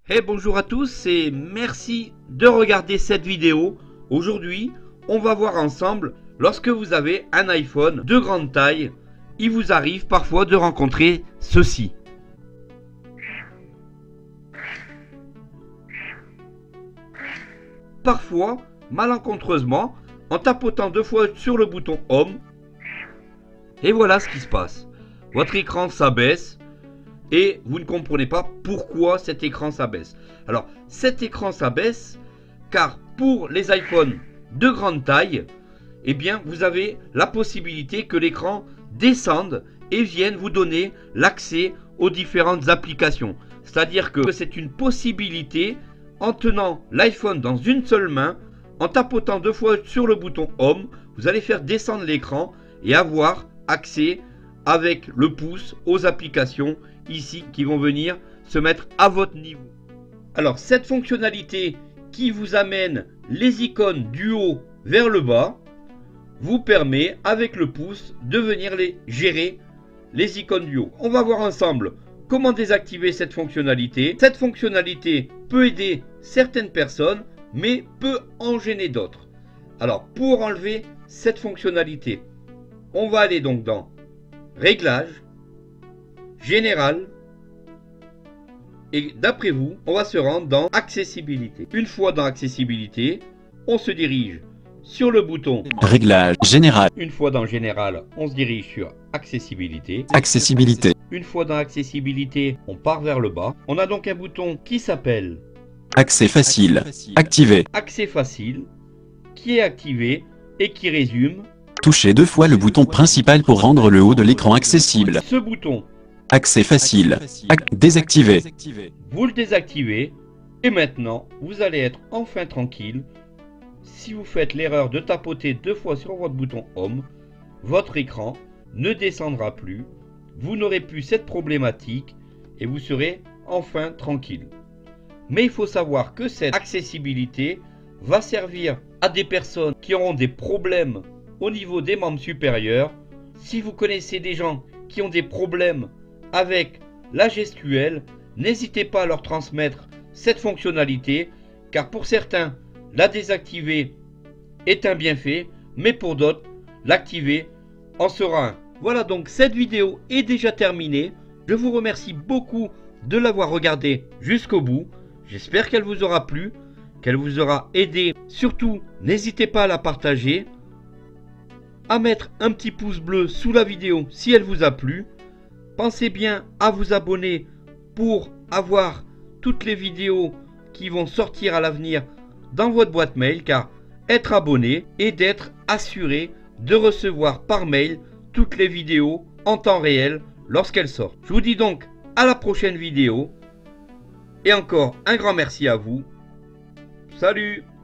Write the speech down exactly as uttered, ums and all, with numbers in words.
Hey, bonjour à tous et merci de regarder cette vidéo. Aujourd'hui, on va voir ensemble, lorsque vous avez un iPhone de grande taille, il vous arrive parfois de rencontrer ceci. Parfois, malencontreusement, en tapotant deux fois sur le bouton Home, et voilà ce qui se passe. Votre écran s'abaisse et vous ne comprenez pas pourquoi cet écran s'abaisse. Alors, cet écran s'abaisse car pour les iPhones de grande taille, eh bien, vous avez la possibilité que l'écran descende et vienne vous donner l'accès aux différentes applications. C'est-à-dire que c'est une possibilité en tenant l'iPhone dans une seule main, en tapotant deux fois sur le bouton Home, vous allez faire descendre l'écran et avoir accès avec le pouce aux applications ici qui vont venir se mettre à votre niveau. Alors cette fonctionnalité qui vous amène les icônes du haut vers le bas vous permet avec le pouce de venir les gérer, les icônes du haut. On va voir ensemble comment désactiver cette fonctionnalité. Cette fonctionnalité peut aider certaines personnes mais peut en gêner d'autres. Alors pour enlever cette fonctionnalité, on va aller donc dans Réglages, Général, et d'après vous, on va se rendre dans Accessibilité. Une fois dans Accessibilité, on se dirige sur le bouton Réglage général. Une fois dans Général, on se dirige sur Accessibilité. Accessibilité. Une fois dans Accessibilité, on part vers le bas. On a donc un bouton qui s'appelle Accès facile. Activé. Accès facile, qui est activé et qui résume. Touchez deux fois le bouton principal pour rendre le haut de l'écran accessible. Ce bouton, Accès facile. Ac- désactivé. vous le désactivez et maintenant vous allez être enfin tranquille. Si vous faites l'erreur de tapoter deux fois sur votre bouton Home, votre écran ne descendra plus, vous n'aurez plus cette problématique et vous serez enfin tranquille. Mais il faut savoir que cette accessibilité va servir à des personnes qui auront des problèmes au niveau des membres supérieurs. Si vous connaissez des gens qui ont des problèmes avec la gestuelle, n'hésitez pas à leur transmettre cette fonctionnalité, car pour certains, la désactiver est un bienfait, mais pour d'autres, l'activer en sera un. Voilà, donc cette vidéo est déjà terminée. Je vous remercie beaucoup de l'avoir regardée jusqu'au bout. J'espère qu'elle vous aura plu, qu'elle vous aura aidé. Surtout, n'hésitez pas à la partager, à mettre un petit pouce bleu sous la vidéo si elle vous a plu. Pensez bien à vous abonner pour avoir toutes les vidéos qui vont sortir à l'avenir dans votre boîte mail, car être abonné est d'être assuré de recevoir par mail toutes les vidéos en temps réel lorsqu'elles sortent. Je vous dis donc à la prochaine vidéo et encore un grand merci à vous. Salut!